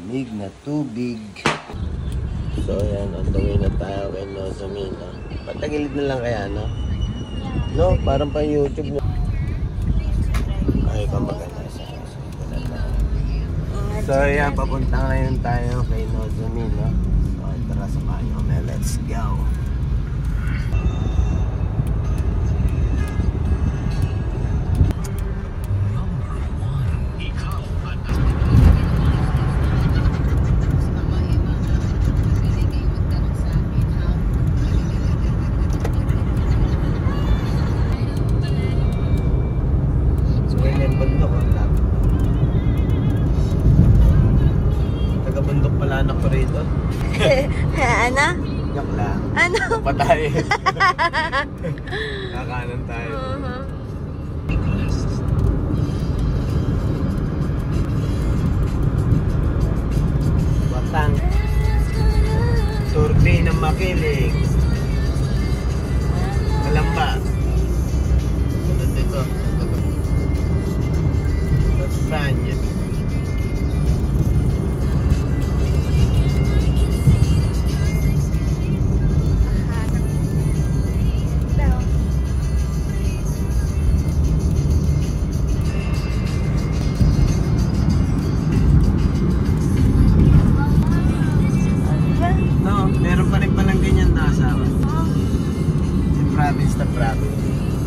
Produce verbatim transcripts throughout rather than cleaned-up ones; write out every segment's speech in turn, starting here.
Lamig na tubig. So ayan, on the way na tayo kay Nozomi, no? Patagilid na lang kaya, no? No, parang pa YouTube, no? Ay, pamaganda sa so ayan, papunta ngayon tayo kay Nozomi, no? So tara, samahan nyo kami. Let's go! Ano? Yak lang. Ano? Patay. Kakanan tayo. Uh-huh. Batang. Turbi ng makilig. Malamba. Sunod dito. Espanya. Province na province.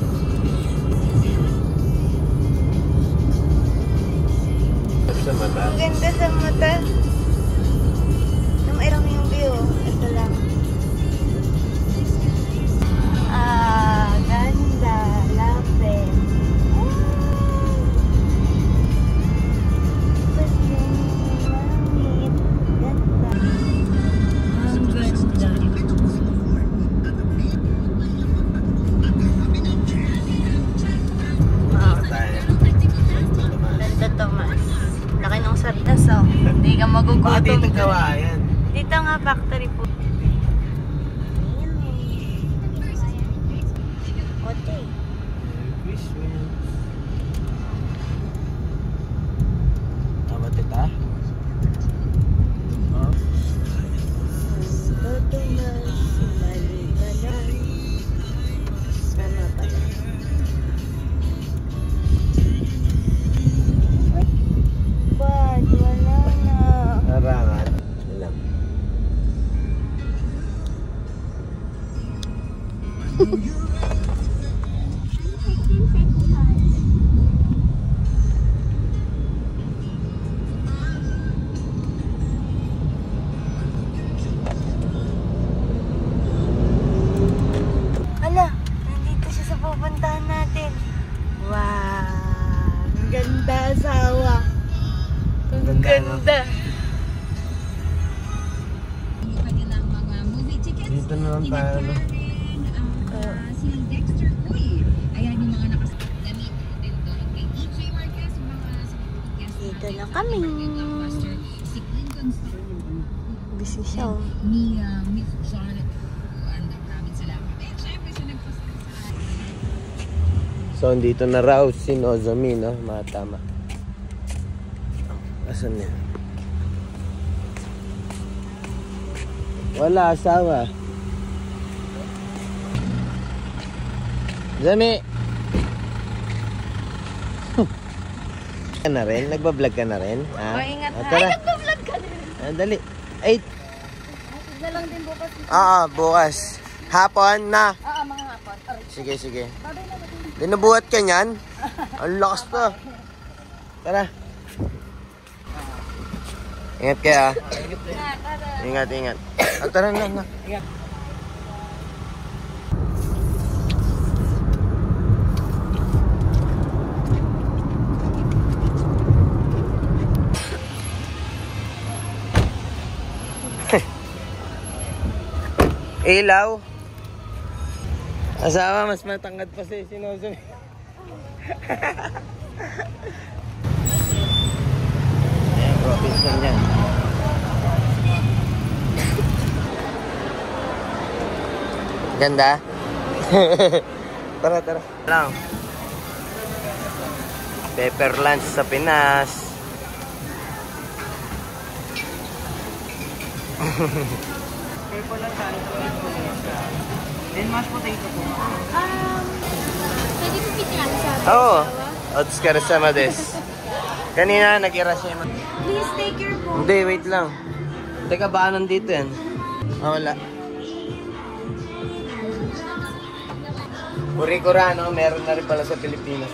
Sa mata. Ang ganda sa mata. Namayroon yung view. Ito lang. Ah, ganda. Lapit. Hindi ka magugutom. Baka dito gawa yan. Dito nga factory po. Okay. Tama tita? Tama pala. Bad, wala na. Narangan. Ilang. Hala, nandito siya sa pupuntahan natin. Wow, ang ganda asawa. Ang Ganda, ganda. Dito na lang tayo, no? Dito na kami. Busy siya. So, dito na raw si Nozomi, no? Mga tama. Asan yan? Wala, asawa. Zomi! Ka na rin? Nagbablog ka na rin? Ha? O, ingat Ah, ha. tara. Ay, nagbablog ka na rin. Ah, dali. Eight. Na lang din bukas. Oo, bukas. Hapon na. Oo, mga hapon. Alright. Sige, sige. Babay na natin. Dinubuhat ka niyan? Ang lakas pa. Tara. Ingat kaya. Ingat, ingat. Ah, tara na, na. Ingat. Ilaw. Asawa, mas matangkad pa si Nozomi. Ayan, Robinson yan. Ganda? Tara, tara. Lang. Pepper lunch sa Pinas. Purple lang tayo. Then mashed potato po. Um, pwede ko pitirahan sa atin. Oo. Otsukaresama desu. Kanina, nag-irasema. Please take your phone. Hindi, wait lang. Teka, baka nandito yan? Ah, wala. Kuri-kurano, meron na rin pala sa Pilipinas.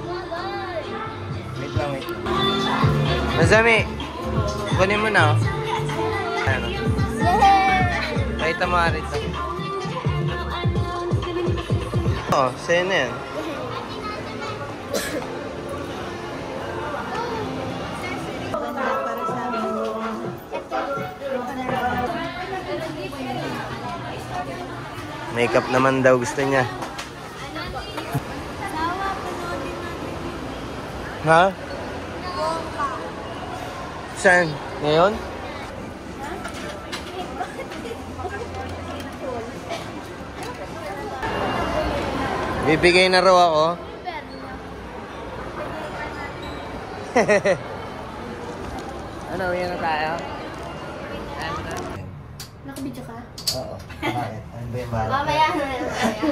Wait lang, wait lang. Masami, kunin mo na, oh. Ano? Pakita mo nga rito. Oo, sa'yo na yan. Makeup naman daw gusto niya. Ha? Saan? Ngayon? Bibigay na raw ako. Ano, uwi na tayo? Nakabidyo ka? Oo. Bakit? Ano ba yung balat? Mamaya na yan.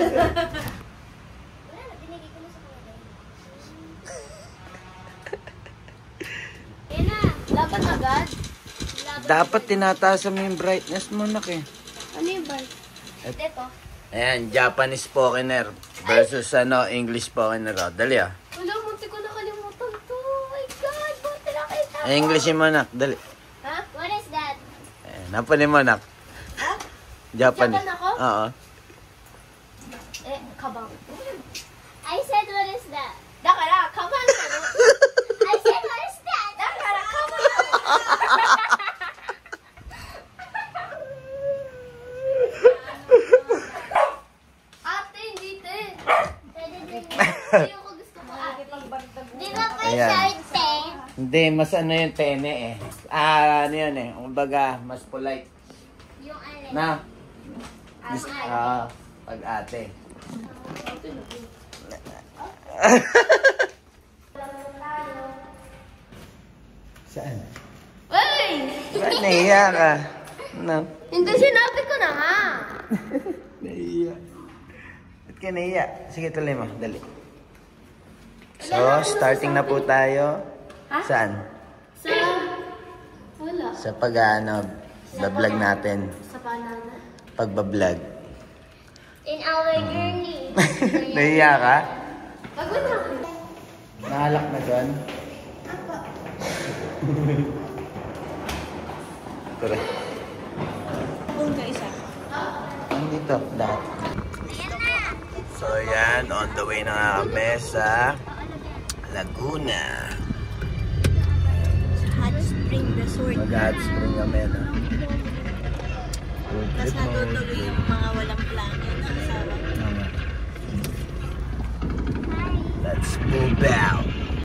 Yan na. Dapat agad. Dapat tinataas mo yung brightness mo, nak eh. Ano yung bike? Ito. Ayan, Japanese Pokener versus ano, English Pokener. Oh, dali ah. Wala, munti ko nakalimutan to. Oh my God, buti nakita ko. Ay, Englishin mo, nak. Dali. Ha? What is that? Ayan, napanin mo, nak. Ha? Japanese. Japan ako? Oo. Eh, kabang. I said, what is that? Dakara, come on. I said, what is that? Dakara, come on. Ate, hindi te. Hindi ko gusto mo, ate. Di ba pa Ayan. sharte? Hindi, mas ano yung tene eh. Ah, ano yun eh. Kumbaga, mas polite. Yung alin. Na? Ang Dis- alin. Ah, pag ate. Saan? Uy! Ba't nahiya ka? Ano? Hindi, sinabi ko na nga. Nahiya. Ba't ka nahiya? Sige, tuloy mo. Dali. So, starting na po tayo. Ha? Saan? Sa... Wala. Sa pag-ano, bablog natin. Sa banana. Pagbablog. In our journey. Nahiya ka? Pagod na. Nahalak na doon? Tara. Kung ka isa. Nandito, lahat. So yan, on the way na nga kami sa Laguna. Hot Spring Resort. Mag-hot spring kami, no? Tapos natutuloy yung mga walang plano na asawa. Let's move out.